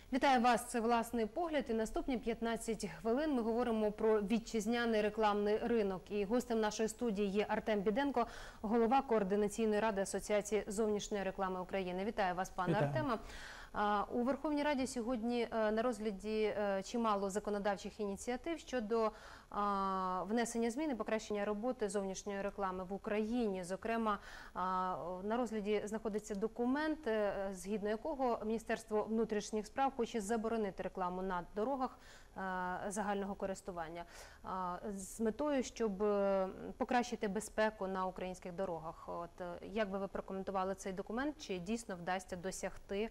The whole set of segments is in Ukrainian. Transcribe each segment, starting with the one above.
Вітаю вас, це «Власний погляд» і наступні 15 хвилин ми говоримо про вітчизняний рекламний ринок. І гостем нашої студії є Артем Біденко, голова Координаційної ради Асоціації зовнішньої реклами України. Вітаю вас, пане Артема. У Верховній Раді сьогодні на розгляді чимало законодавчих ініціатив щодо внесення змін і покращення роботи зовнішньої реклами в Україні. Зокрема, на розгляді знаходиться документ, згідно якого Міністерство внутрішніх справ хоче заборонити рекламу на дорогах загального користування з метою, щоб покращити безпеку на українських дорогах. От як би ви прокоментували цей документ? Чи дійсно вдасться досягти,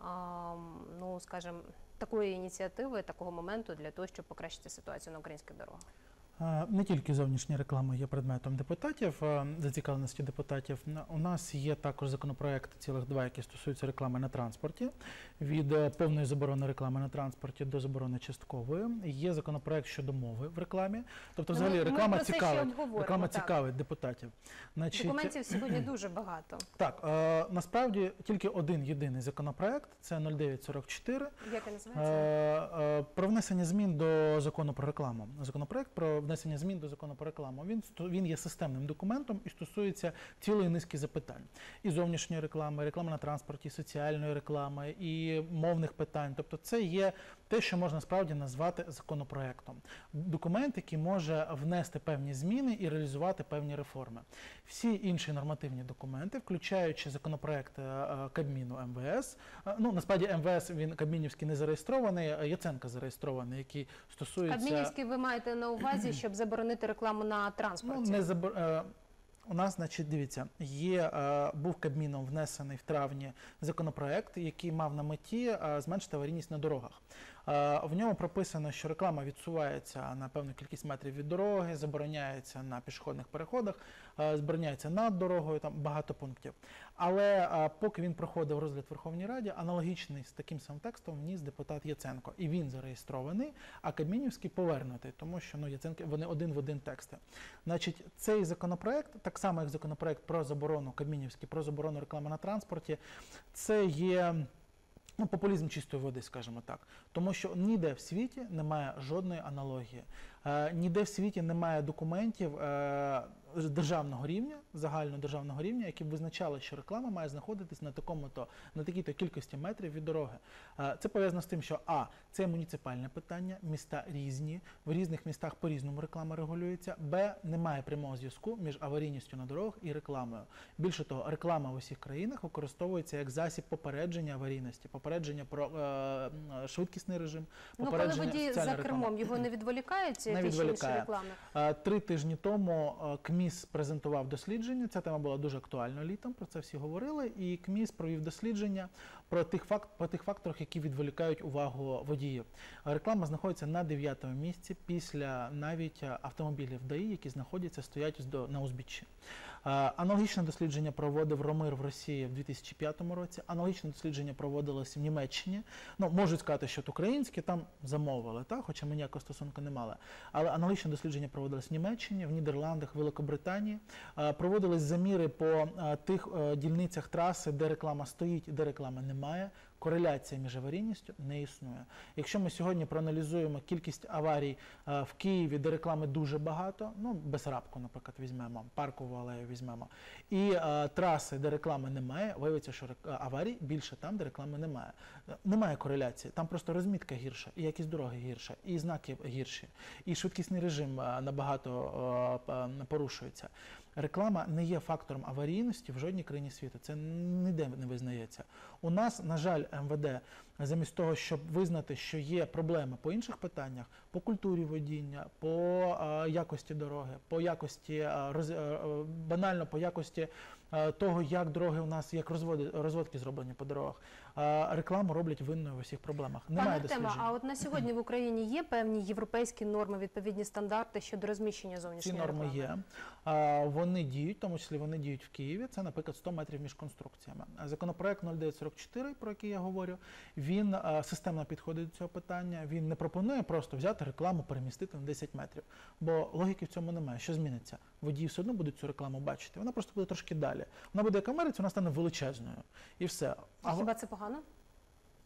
ну, скажімо, такої ініціативи, такого моменту для того, щоб покращити ситуацію на українських дорогах? Не тільки зовнішня реклама є предметом депутатів, зацікавленості депутатів. У нас є також законопроект, цілих два, які стосуються реклами на транспорті. Від повної заборони реклами на транспорті до заборони часткової. Є законопроект щодо мови в рекламі. Тобто, взагалі, реклама цікавить депутатів. Значить, документів сьогодні дуже багато. Так, насправді тільки один єдиний законопроект, це 0944. Як він називається? Про внесення змін до закону про рекламу. Законопроект про внесення змін до закону про рекламу. Він є системним документом і стосується цілої низки запитань. І зовнішньої реклами, і реклами на транспорті, і соціальної реклами, і мовних питань. Тобто це є те, що можна справді назвати законопроектом. Документ, який може внести певні зміни і реалізувати певні реформи. Всі інші нормативні документи, включаючи законопроект Кабміну МВС, ну, насправді МВС, він Кабмінівський не зареєстрований, Яценка зареєстрований, який стосується... Кабмінівський ви маєте на увазі, щоб заборонити рекламу на транспорті? Ну, у нас, значить, дивіться, був Кабміном внесений в травні законопроект, який мав на меті зменшити аварійність на дорогах. В ньому прописано, що реклама відсувається на певну кількість метрів від дороги, забороняється на пішохідних переходах, забороняється над дорогою, там багато пунктів. Але поки він проходив розгляд в Верховній Раді, аналогічний з таким самим текстом вніс депутат Яценко. І він зареєстрований, а Кабмінівський повернутий, тому що Яценко, вони один в один тексти. Значить, цей законопроект, так само як законопроект про заборону, Кабмінівський, про заборону реклами на транспорті, це є... Ну, популізм чистої води, скажімо так. Тому що ніде в світі немає жодної аналогії. Ніде в світі немає документів державного рівня, загальнодержавного рівня, які б визначали, що реклама має знаходитись на такій-то кількості метрів від дороги. Це пов'язано з тим, що це муніципальне питання, міста різні, в різних містах по-різному реклама регулюється, немає прямого зв'язку між аварійністю на дорогах і рекламою. Більше того, реклама в усіх країнах використовується як засіб попередження аварійності, попередження про швидкісний режим, попередження коли водій за кермом, його не відволікають ті чи інші реклами? 3 тижні тому КМІС презентував дослідження, ця тема була дуже актуальна літом, про це всі говорили, і КМІС провів дослідження про тих факторах, які відволікають увагу водіїв. Реклама знаходиться на 9-му місці після навіть автомобілів ДАІ, які стоять на узбіччі. Аналогічне дослідження проводив Ромир в Росії в 2005 році, аналогічне дослідження проводилось в Німеччині. Ну, можуть сказати, що українські там замовили, хоча ми ніякого стосунку не мали. Але аналогічне дослідження проводилось в Німеччині, в Нідерландах, Великобританії. Проводились заміри по тих дільницях траси, де реклама стоїть і де реклами немає. Кореляція між аварійністю не існує. Якщо ми сьогодні проаналізуємо кількість аварій в Києві, де реклами дуже багато, ну, Бессарабку, наприклад, візьмемо, Паркову алею візьмемо, і траси, де реклами немає, виявиться, що аварій більше там, де реклами немає. Немає кореляції, там просто розмітка гірша, і якість дороги гірша, і знаки гірші, і швидкісний режим набагато порушується. Реклама не є фактором аварійності в жодній країні світу. Це ніде не визнається. У нас, на жаль, МВД, замість того, щоб визнати, що є проблеми по інших питаннях, по культурі водіння, по якості дороги, по якості, банально по якості того, як дороги у нас, як розводки зроблені по дорогах, рекламу роблять винною в усіх проблемах. Немає досліджень. Пане Артеме, а от на сьогодні в Україні є певні європейські норми, відповідні стандарти щодо розміщення зовнішньої реклами? Ці норми є. Вони діють, в тому числі вони діють в Києві. Це, наприклад, 100 метрів між конструкціями. Законопроект 0944, про який я говорю, він системно підходить до цього питання. Він не пропонує просто взяти рекламу, перемістити на 10 метрів. Бо логіки в цьому немає. Що зміниться? Водії все одно будуть цю рекламу бачити. Вона просто буде трошки далі. Вона буде як в Америці, вона стане величезною. І все. Хіба це погано?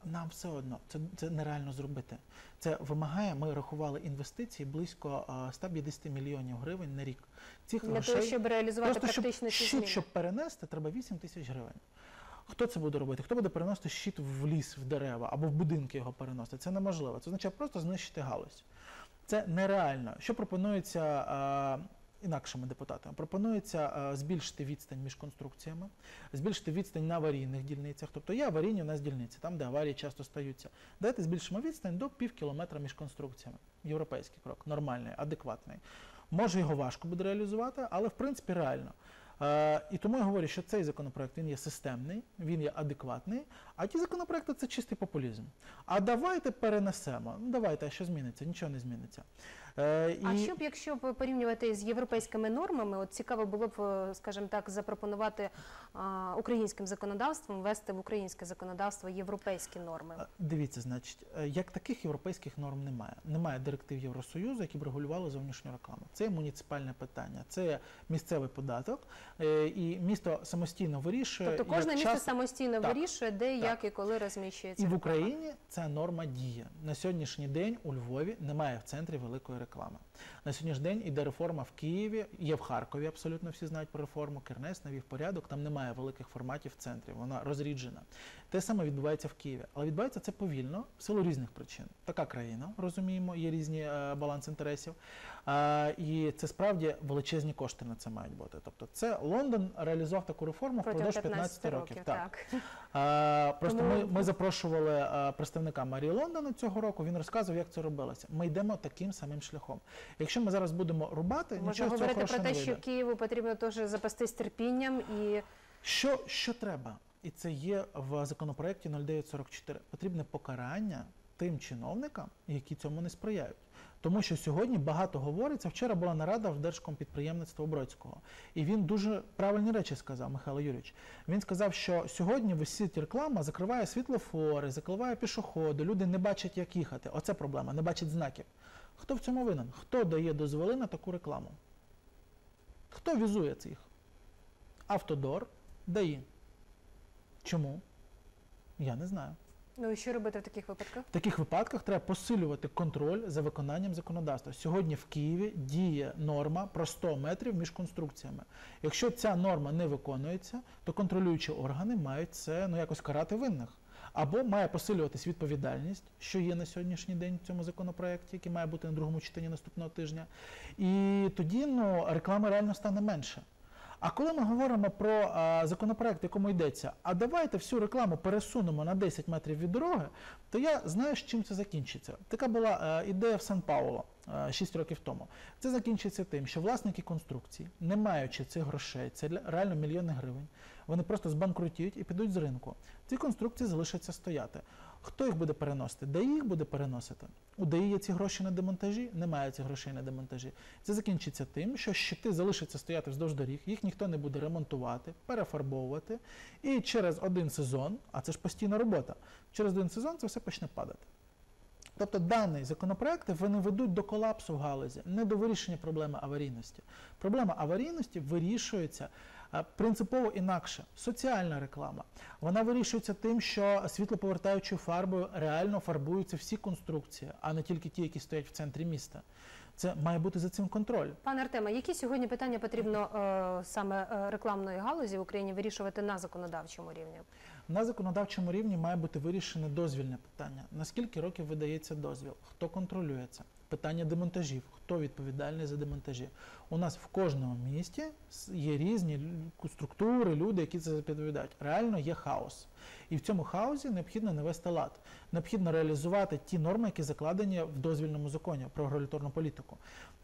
нам все одно, це нереально зробити. Це вимагає, ми рахували інвестиції близько 150 мільйонів гривень на рік. Цих Для того, щоб реалізувати практично ці щит, зміни. щоб перенести, треба 8 тисяч гривень. Хто це буде робити? Хто буде переносити щит в ліс, в дерева або в будинки його переносити? Це неможливо. Це означає просто знищити галузь. Це нереально. Що пропонується інакшими депутатами? Пропонується збільшити відстань між конструкціями, збільшити відстань на аварійних дільницях. Тобто є аварійні у нас дільниці, там, де аварії часто стаються. Давайте збільшимо відстань до пів кілометра між конструкціями. Європейський крок, нормальний, адекватний. Може, його важко буде реалізувати, але в принципі реально. І тому я говорю, що цей законопроект, він є системний, він є адекватний, а ті законопроекти – це чистий популізм. А давайте перенесемо. Ну давайте, а що зміниться? Нічого не зміниться. А що б, якщо б порівнювати з європейськими нормами, от цікаво було б, скажімо так, запропонувати українським законодавством, ввести в українське законодавство європейські норми? Дивіться, значить, як таких європейських норм немає. Немає директив Євросоюзу, які б регулювали зовнішню рекламу. Це муніципальне питання, це місцевий податок, і місто самостійно вирішує. Тобто кожне місто самостійно вирішує, де, як і коли розміщується І в реклама. Україні ця норма діє. На сьогоднішній день у Львові немає в центрі великої реклами. На сьогоднішній день іде реформа в Києві, є в Харкові, абсолютно всі знають про реформу, Кернес навів порядок, там немає великих форматів в центрі, вона розріджена. Те саме відбувається в Києві, але відбувається це повільно, в силу різних причин. Така країна, розуміємо, є різні баланс інтересів, і це справді величезні кошти на це мають бути. Тобто це Лондон реалізував таку реформу впродовж 15 років. Так. Просто ми запрошували представника мерії Лондона цього року, він розказував, як це робилося. Ми йдемо таким самим шляхом. Якщо ми зараз будемо рубати, можна нічого з цього говорити хорошого про не те, вийде. що Києву потрібно теж запастись терпінням і... Що треба? І це є в законопроекті 0944. Потрібне покарання тим чиновникам, які цьому не сприяють. Тому що сьогодні багато говориться. Вчора була нарада в Держкомпідприємництва Бродського. І він дуже правильні речі сказав, Михайло Юрійович. Він сказав, що сьогодні висить реклама, закриває світлофори, закриває пішоходи, люди не бачать, як їхати. Оце проблема, не бачать знаків. Хто в цьому винен? Хто дає дозволи на таку рекламу? Хто візує цих? Автодор, ДАІ. Чому? Я не знаю. Ну і що робити в таких випадках? В таких випадках треба посилювати контроль за виконанням законодавства. Сьогодні в Києві діє норма про 100 метрів між конструкціями. Якщо ця норма не виконується, то контролюючі органи мають це якось карати винних. Або має посилюватись відповідальність, що є на сьогоднішній день в цьому законопроекті, який має бути на другому читанні наступного тижня. І тоді реклами реально стане менше. А коли ми говоримо про законопроект, в якому йдеться, а давайте всю рекламу пересунемо на 10 метрів від дороги, то я знаю, з чим це закінчиться. Така була ідея в Сан-Пауло 6 років тому. Це закінчиться тим, що власники конструкцій, не маючи цих грошей, це реально мільйони гривень, вони просто збанкрутіють і підуть з ринку. Ці конструкції залишаться стояти. Хто їх буде переносити? ДАІ їх буде переносити. У ДАІ є ці гроші на демонтажі, немає цих грошей на демонтажі. Це закінчиться тим, що щити залишаться стояти вздовж доріг, їх ніхто не буде ремонтувати, перефарбовувати. І через один сезон, а це ж постійна робота, через один сезон це все почне падати. Тобто дані законопроекти вони ведуть до колапсу в галузі, не до вирішення проблеми аварійності. Проблема аварійності вирішується принципово інакше. Соціальна реклама. Вона вирішується тим, що світлоповертаючою фарбою реально фарбуються всі конструкції, а не тільки ті, які стоять в центрі міста. Це має бути за цим контроль. Пане Артеме, які сьогодні питання потрібно саме рекламної галузі в Україні вирішувати на законодавчому рівні? На законодавчому рівні має бути вирішене дозвільне питання. На скільки років видається дозвіл? Хто контролює це? Питання демонтажів. Хто відповідальний за демонтажі? У нас в кожному місті є різні структури, люди, які це відповідають. Реально є хаос. І в цьому хаосі необхідно навести лад. Необхідно реалізувати ті норми, які закладені в дозвільному законі про регуляторну політику.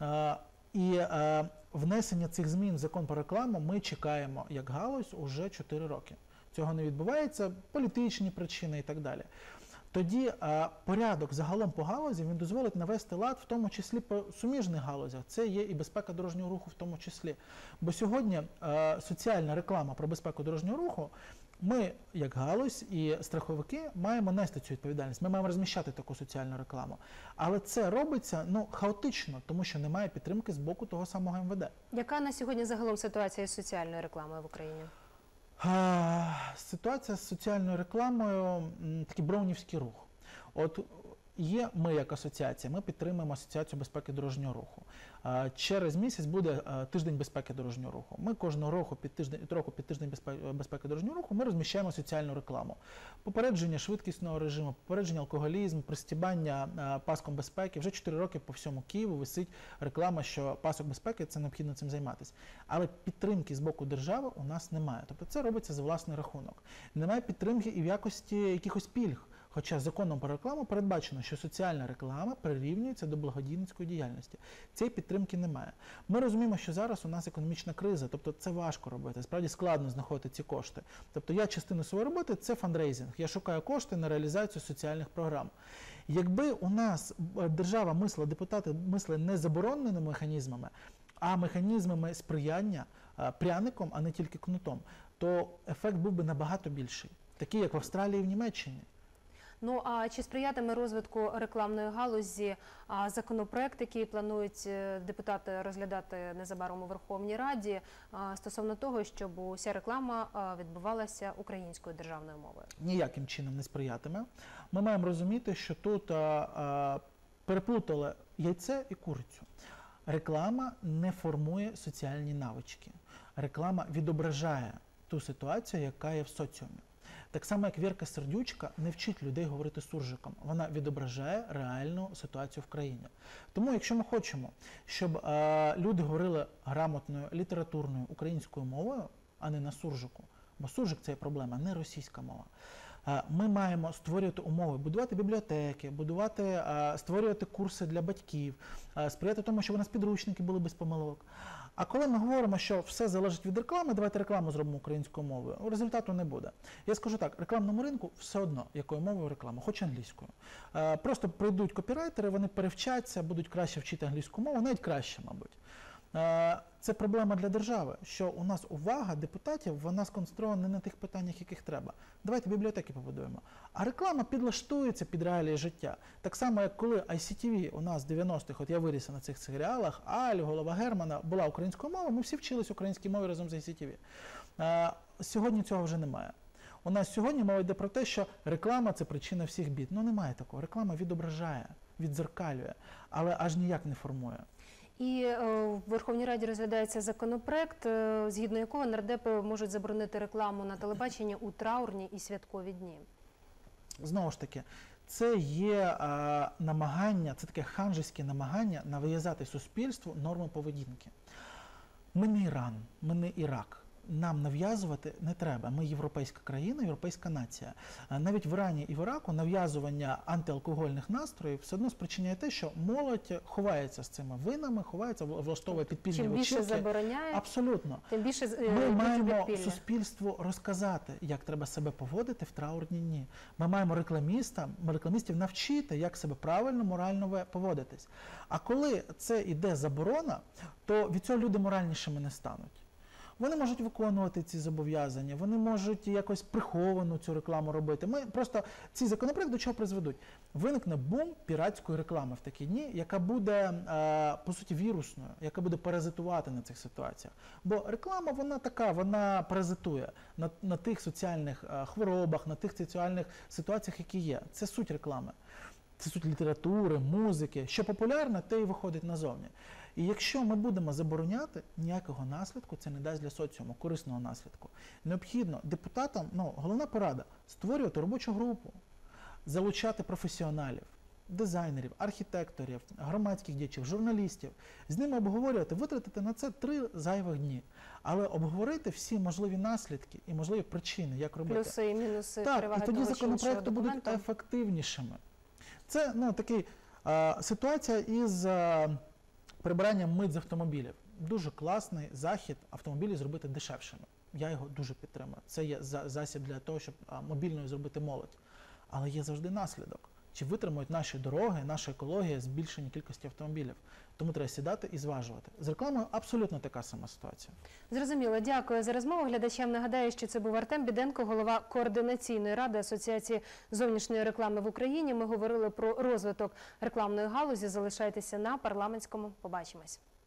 І внесення цих змін в закон про рекламу ми чекаємо як галузь уже 4 роки. Цього не відбувається, політичні причини і так далі. Тоді порядок загалом по галузі він дозволить навести лад, в тому числі по суміжних галузях. Це є і безпека дорожнього руху в тому числі. Бо сьогодні соціальна реклама про безпеку дорожнього руху, ми, як галузь і страховики, маємо нести цю відповідальність. Ми маємо розміщати таку соціальну рекламу. Але це робиться хаотично, тому що немає підтримки з боку того самого МВД. Яка на сьогодні загалом ситуація з соціальною рекламою в Україні? Ситуація з соціальною рекламою такий браунівський рух. От є ми як асоціація, ми підтримуємо Асоціацію безпеки дорожнього руху. Через місяць буде тиждень безпеки дорожнього руху. Ми кожного року під тиждень безпеки дорожнього руху ми розміщаємо соціальну рекламу. Попередження швидкісного режиму, попередження алкоголізму, пристібання паском безпеки. Вже 4 роки по всьому Києву висить реклама, що пасок безпеки – це необхідно цим займатися. Але підтримки з боку держави у нас немає. Тобто це робиться за власний рахунок. Немає підтримки і в якості якихось пільг. Хоча законом про рекламу передбачено, що соціальна реклама прирівнюється до благодійницької діяльності. Цієї підтримки немає. Ми розуміємо, що зараз у нас економічна криза, тобто це важко робити, справді складно знаходити ці кошти. Тобто я частину своєї роботи – це фандрейзинг. Я шукаю кошти на реалізацію соціальних програм. Якби у нас держава мислила, депутати мислили не забороненими механізмами, а механізмами сприяння пряником, а не тільки кнутом, то ефект був би набагато більший. Такий, як в Австралії і в Німеччині. Ну, а чи сприятиме розвитку рекламної галузі законопроект, який планують депутати розглядати незабаром у Верховній Раді, стосовно того, щоб уся реклама відбувалася українською державною мовою? Ніяким чином не сприятиме. Ми маємо розуміти, що тут переплутали яйце і курицю. Реклама не формує соціальні навички. Реклама відображає ту ситуацію, яка є в соціумі. Так само, як Вірка Сердючка не вчить людей говорити суржиком. Вона відображає реальну ситуацію в країні. Тому, якщо ми хочемо, щоб люди говорили грамотною, літературною, українською мовою, а не на суржику, бо суржик – це є проблема, не російська мова, ми маємо створювати умови, будувати бібліотеки, створювати курси для батьків, сприяти тому, щоб у нас підручники були без помилок. А коли ми говоримо, що все залежить від реклами, давайте рекламу зробимо українською мовою, результату не буде. Я скажу так, рекламному ринку все одно, якою мовою реклама, хоч англійською. Просто прийдуть копірайтери, вони перевчаться, будуть краще вчити англійську мову, навіть краще, мабуть. Це проблема для держави, що у нас увага депутатів, вона сконцентрована не на тих питаннях, яких треба. Давайте бібліотеки побудуємо. А реклама підлаштується під реалії життя. Так само, як коли ICTV у нас в 90-х, от я виріс на цих серіалах, Аль, Голова Германа була українською мовою, ми всі вчились українській мові разом з ICTV. Сьогодні цього вже немає. У нас сьогодні мова йде про те, що реклама – це причина всіх бід. Ну немає такого. Реклама відображає, віддзеркалює, але аж ніяк не формує. І в Верховній Раді розглядається законопроект, згідно якого нардепи можуть заборонити рекламу на телебаченні у траурні і святкові дні. Знову ж таки, це є намагання, це таке ханжеське намагання нав'язати суспільству норми поведінки. Ми не Іран, ми не Ірак. Нам нав'язувати не треба. Ми європейська країна, європейська нація. Навіть в Ірані і в Іраку нав'язування антиалкогольних настроїв все одно спричиняє те, що молодь ховається з цими винами, ховається, влаштовує підпільні вечірки. Чим більше забороняє, абсолютно. Тим більше ми маємо суспільству розказати, як треба себе поводити в траурні дні. Ми маємо рекламістів навчити, як себе правильно, морально поводитись. А коли це йде заборона, то від цього люди моральнішими не стануть. Вони можуть виконувати ці зобов'язання, вони можуть якось приховану цю рекламу робити. Просто ці законопроекти до чого призведуть? Виникне бум піратської реклами в такі дні, яка буде, по суті, вірусною, яка буде паразитувати на цих ситуаціях. Бо реклама, вона така, вона паразитує на тих соціальних хворобах, на тих соціальних ситуаціях, які є. Це суть реклами. Це суть літератури, музики. Що популярне, те і виходить назовні. І якщо ми будемо забороняти, ніякого наслідку це не дасть для соціуму, корисного наслідку. Необхідно депутатам, головна порада – створювати робочу групу, залучати професіоналів, дизайнерів, архітекторів, громадських діячів, журналістів, з ними обговорювати, витратити на це 3 зайвих дні, але обговорити всі можливі наслідки і можливі причини, як робити. Плюси і мінуси, переваги того чи іншого документу. Так, і тоді законопроекти будуть ефективнішими. Це така ситуація із прибиранням мит з автомобілів. Дуже класний захід автомобілі зробити дешевшими. Я його дуже підтримую. Це є засіб для того, щоб мобільною зробити молодь. Але є завжди наслідок. Чи витримують наші дороги, наша екологія збільшення кількості автомобілів. Тому треба сідати і зважувати. З рекламою абсолютно така сама ситуація. Зрозуміло. Дякую за розмову. Глядачам нагадаю, що це був Артем Біденко, голова Координаційної ради Асоціації зовнішньої реклами в Україні. Ми говорили про розвиток рекламної галузі. Залишайтеся на парламентському. Побачимось.